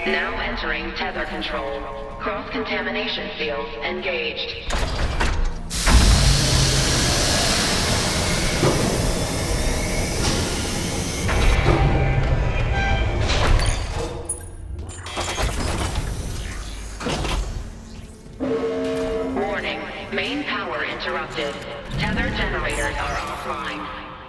Now entering tether control. Cross-contamination field engaged. Warning. Main power interrupted. Tether generators are offline.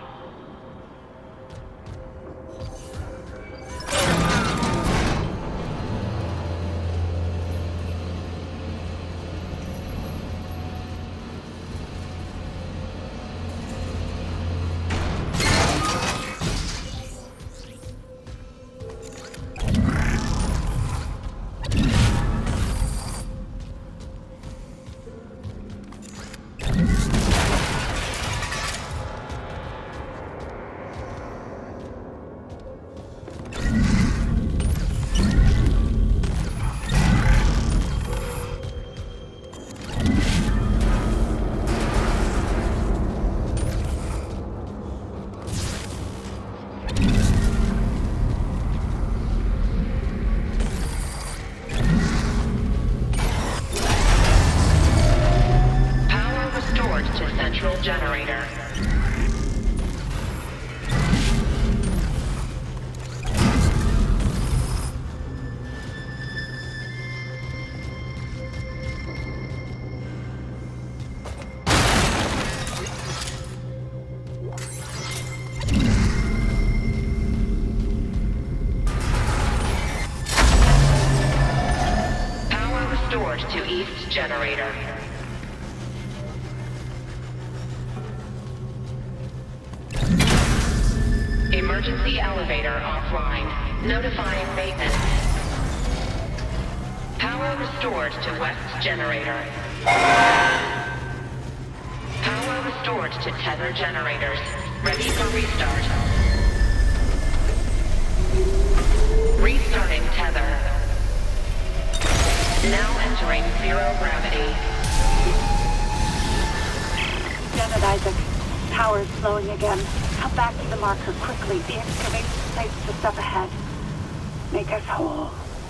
Generator. Power restored to East Generator. Emergency elevator offline. Notifying maintenance. Power restored to West Generator. Power restored to tether generators. Ready for restart. Restarting tether. Now entering zero gravity. Janet Isaac, power's slowing again. Come back to the marker quickly. The excavation site's just up ahead. Make us whole.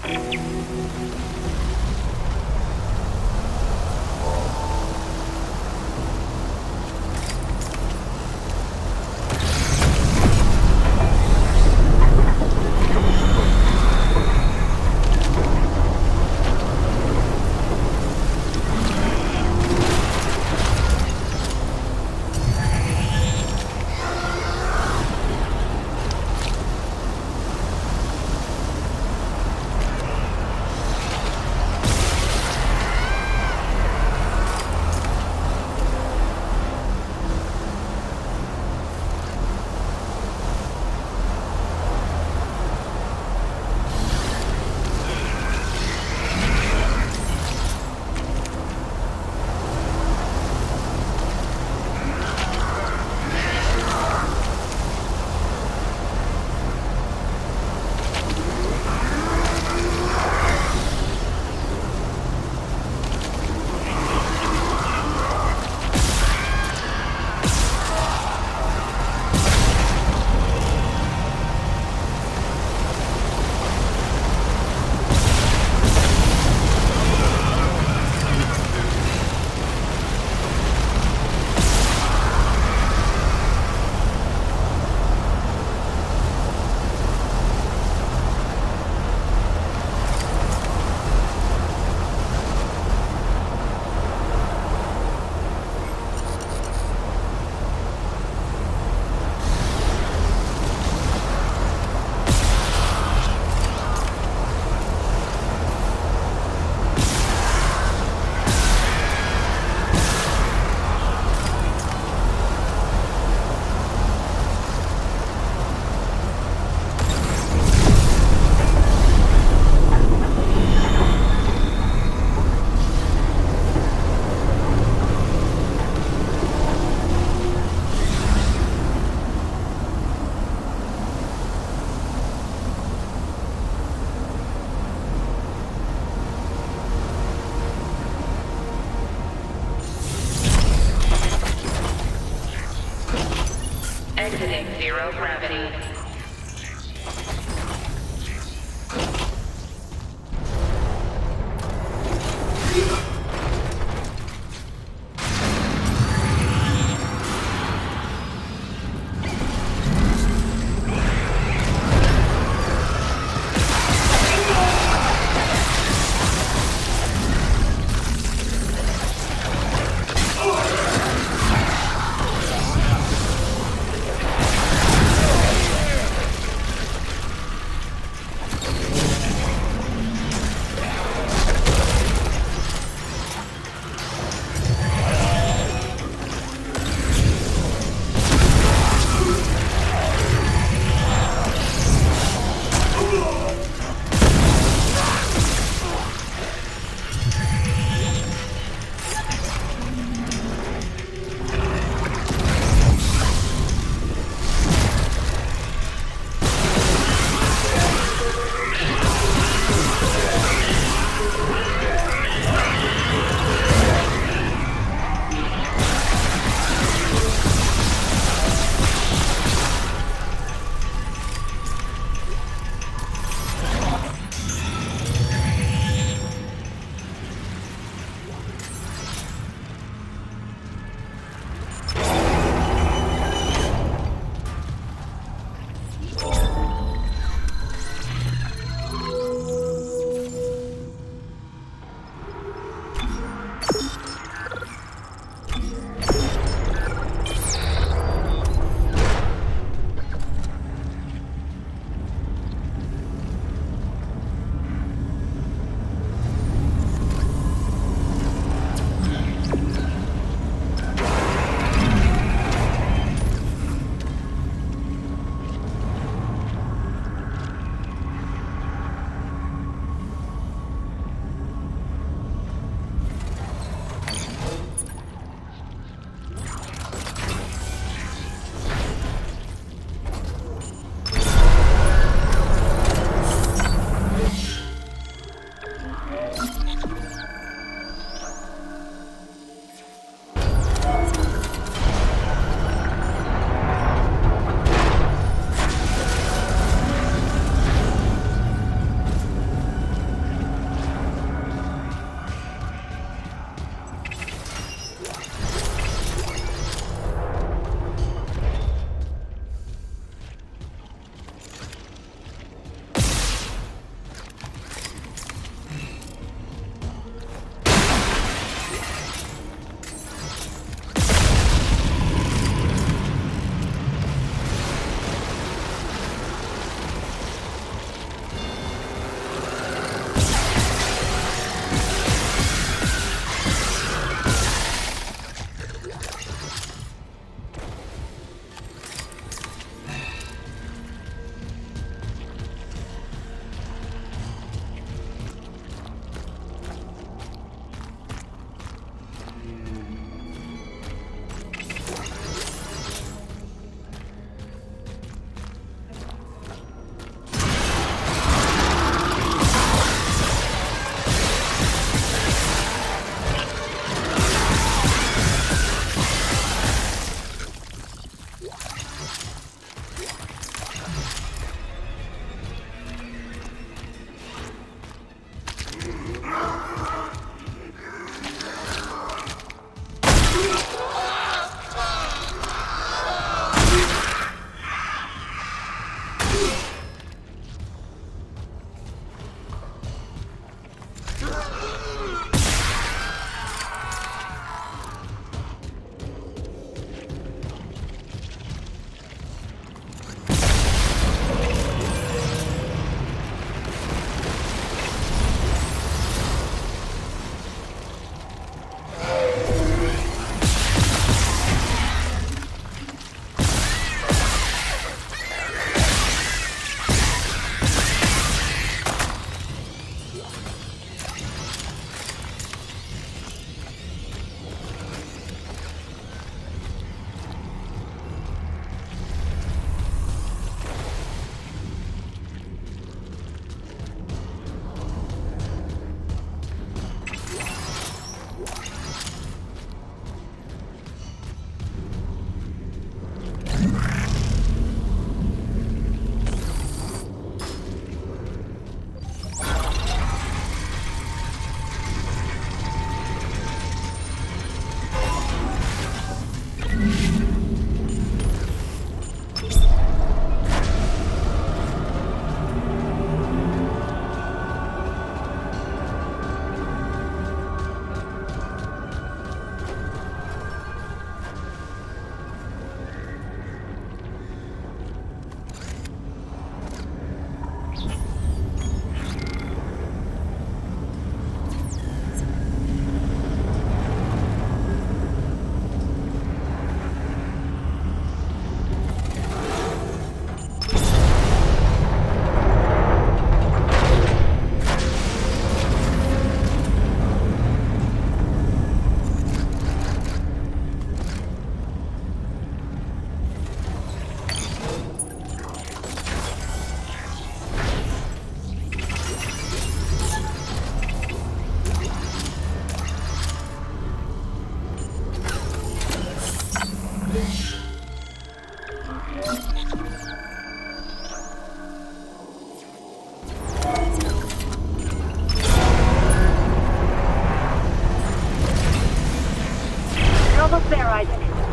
Exiting zero gravity.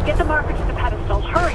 Get the marker to the pedestal. Hurry!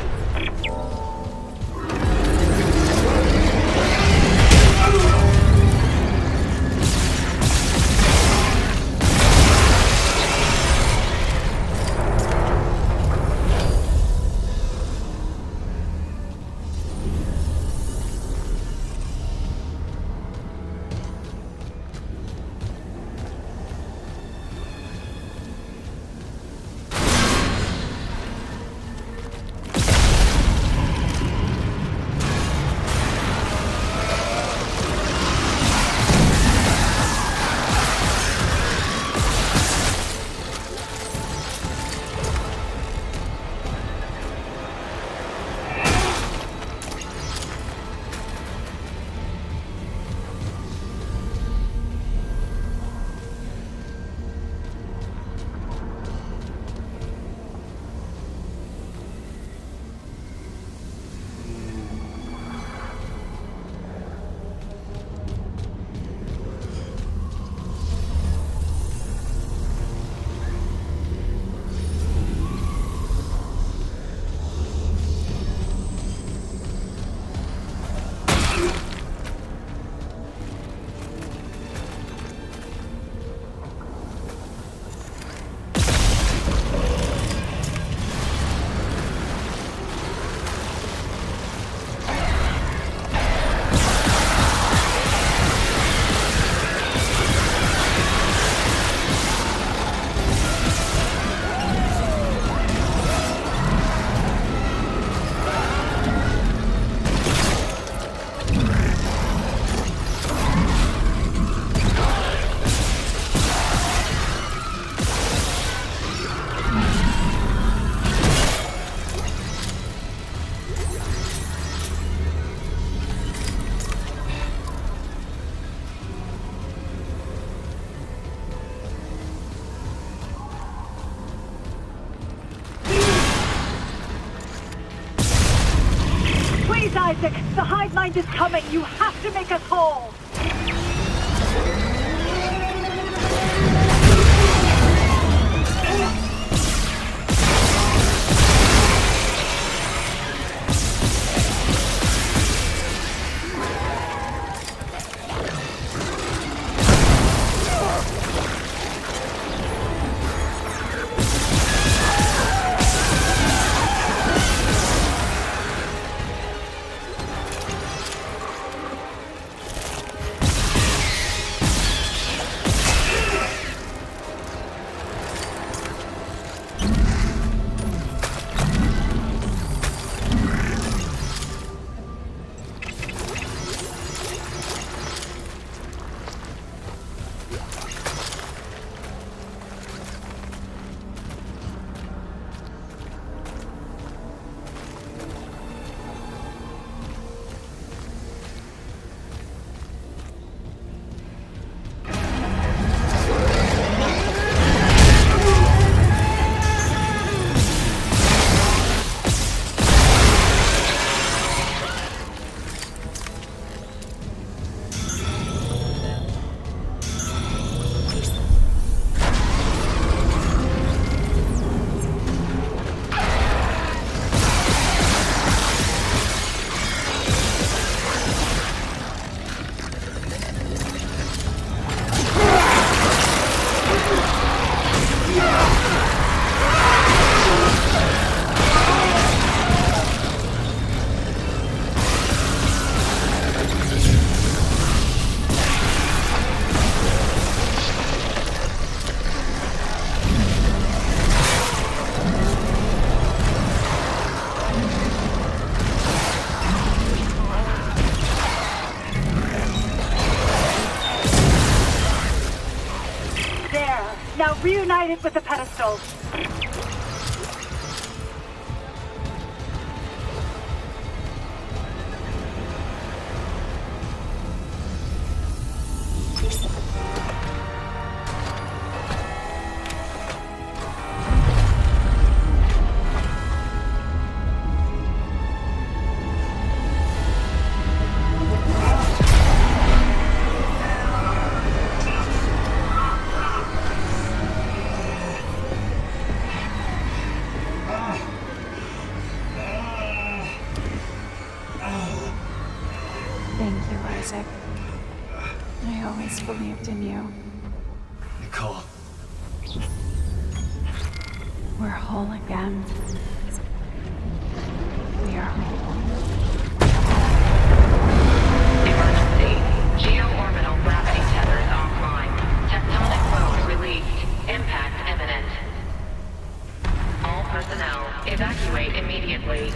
Isaac, the hive mind is coming. You have to make us whole. Now reunited with the pedestal. believed in you. Nicole. We're whole again. We are whole. Emergency. Geo-orbital gravity tethers offline. Tectonic load released. Impact imminent. All personnel, evacuate immediately.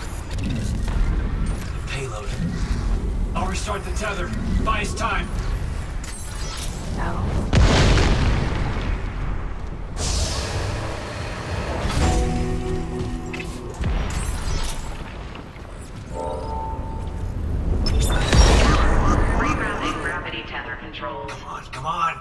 Payload. I'll restart the tether. Buy us time. No. Rerouting gravity tether controls. Come on, come on.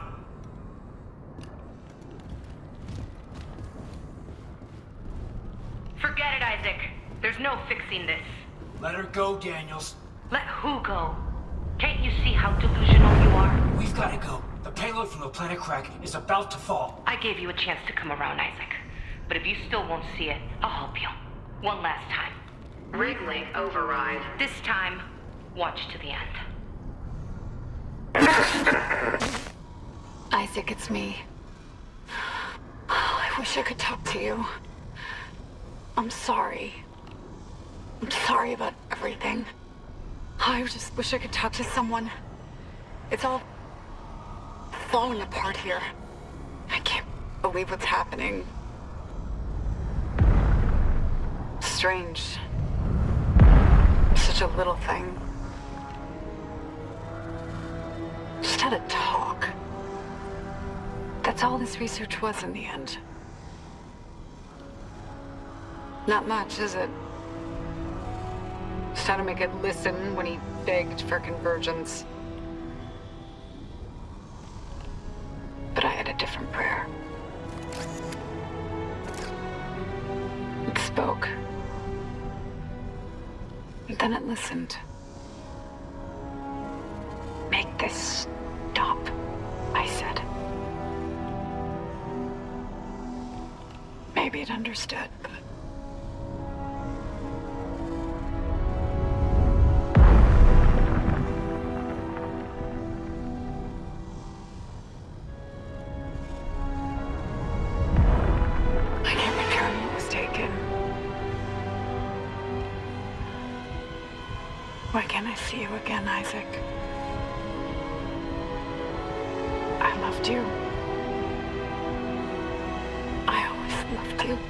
Forget it, Isaac. There's no fixing this. Let her go, Daniels. Let who go? Can't you see how delusional you are? We've got to go. The payload from the planet Crack is about to fall. I gave you a chance to come around, Isaac. But if you still won't see it, I'll help you. One last time. Rig link override. This time, watch to the end. Isaac, it's me. I wish I could talk to you. I'm sorry. I'm sorry about everything. I just wish I could talk to someone. It's all falling apart here. I can't believe what's happening. Strange. Such a little thing. Just had a talk. That's all this research was in the end. Not much, is it? Just had to make it listen when he begged for convergence. But I had a different prayer. It spoke. And then it listened. Make this stop, I said. Maybe it understood, but... I can't return what was taken. Why can't I see you again, Isaac? I loved you. I always loved you.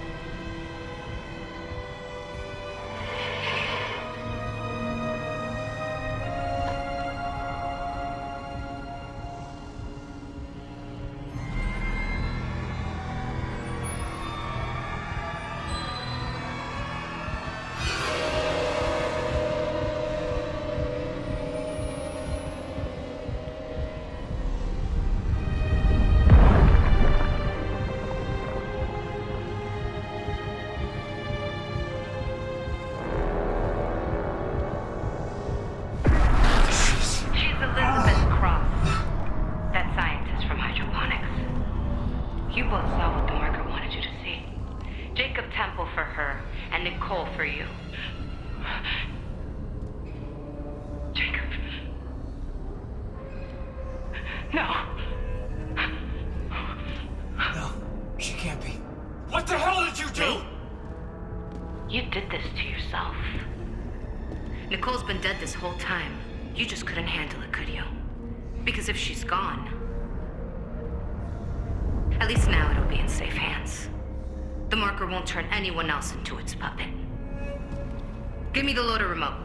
Nicole's been dead this whole time. You just couldn't handle it, could you? Because if she's gone... At least now it'll be in safe hands. The marker won't turn anyone else into its puppet. Give me the loader remote.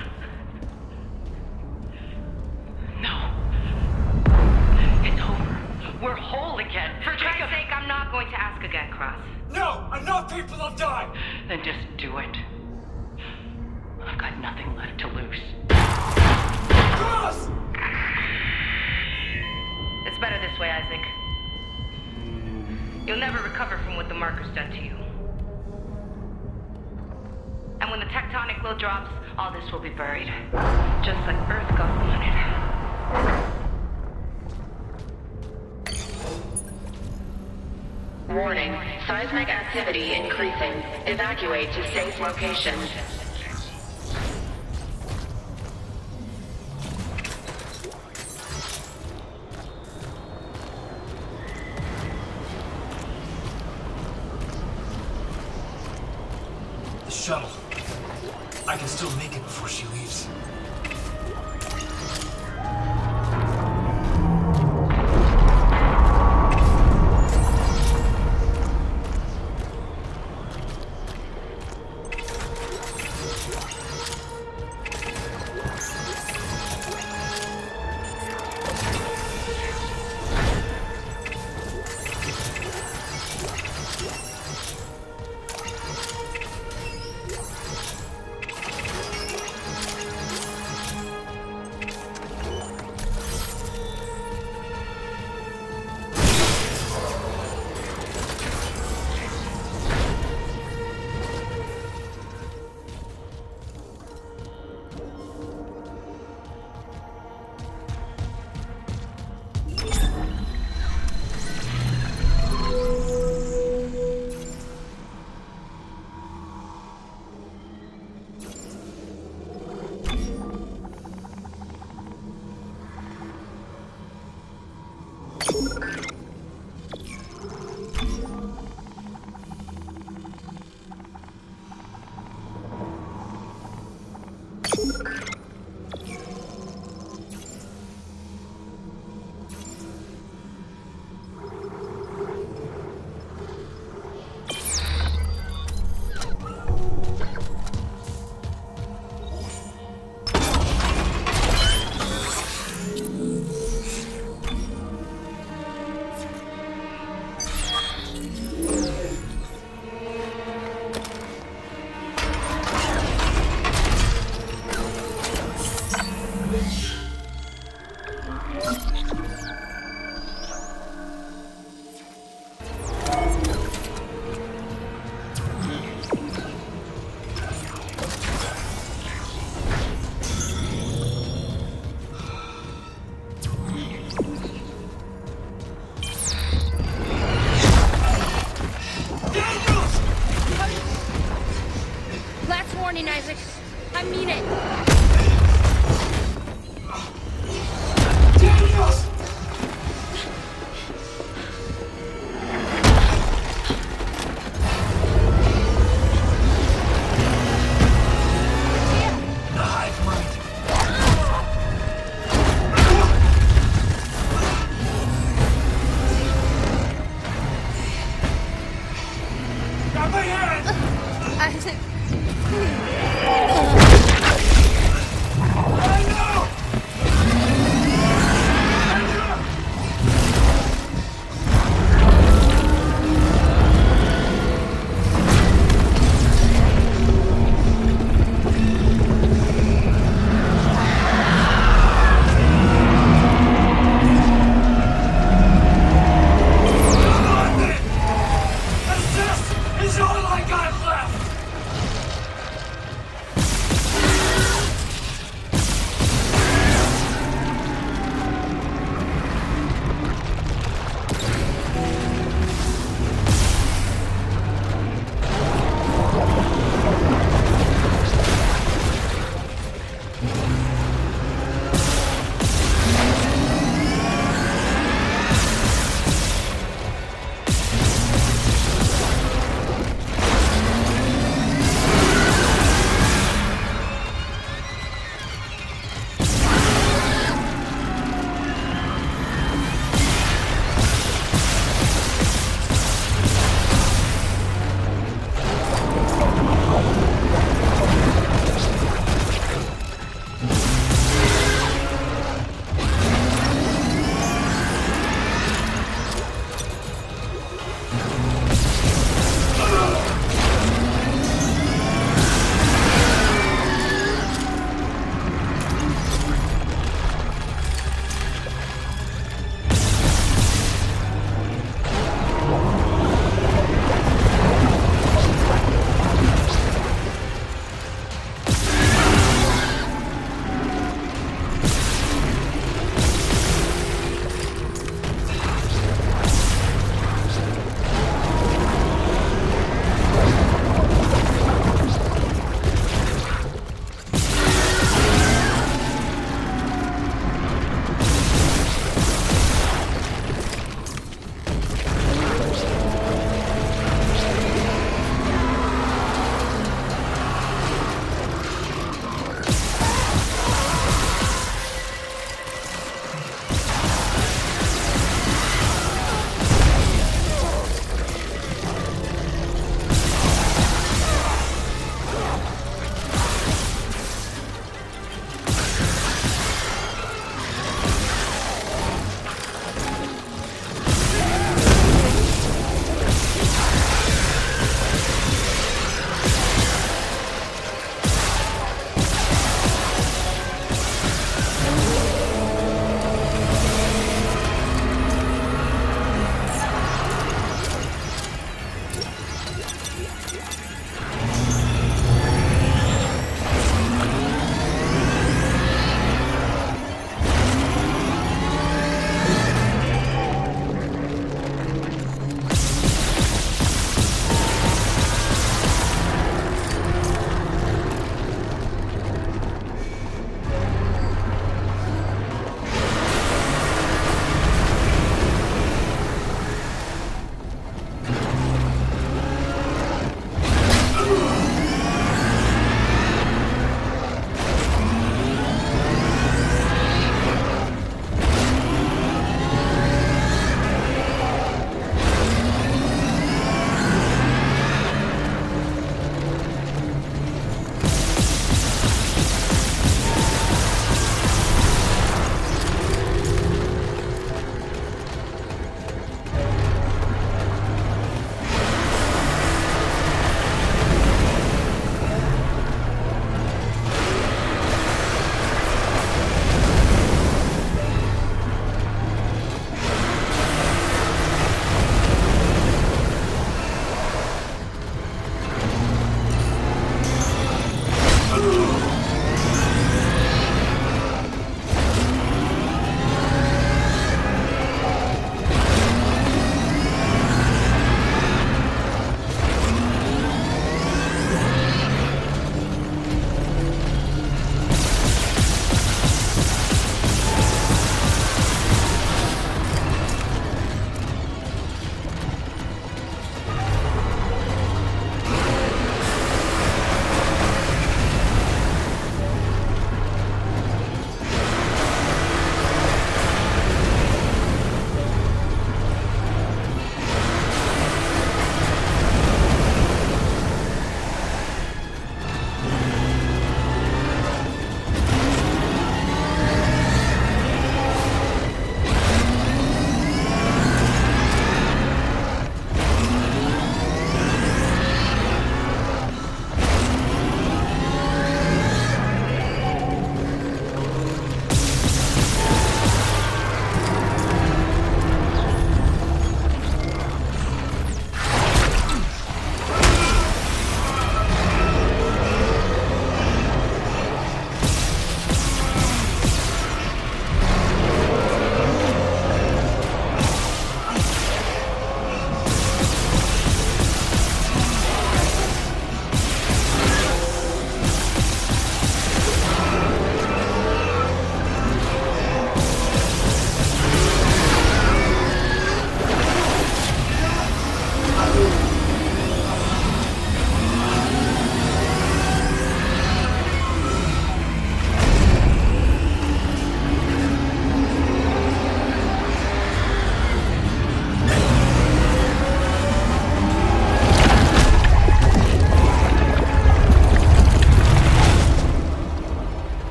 No. It's over. We're whole again. For Christ's sake, I'm not going to ask again, Cross. No! Enough people have died! Then just do it. I've got nothing left to lose. Cross! It's better this way, Isaac. You'll never recover from what the marker's done to you. And when the tectonic load drops, all this will be buried. Just like Earth God wanted. Warning. Seismic activity increasing. Evacuate to safe locations. shuttle. I can still make it before she leaves.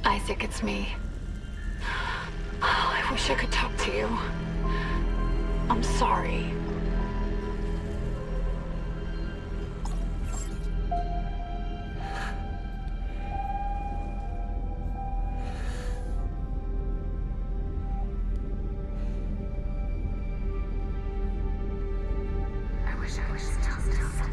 Isaac, it's me. I wish I could talk to you. I'm sorry. I wish I could talk to someone.